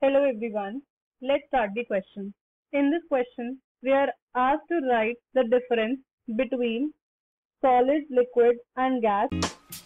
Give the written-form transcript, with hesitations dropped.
Hello everyone. Let's start the question. In this question, we are asked to write the difference between solid, liquid and gas.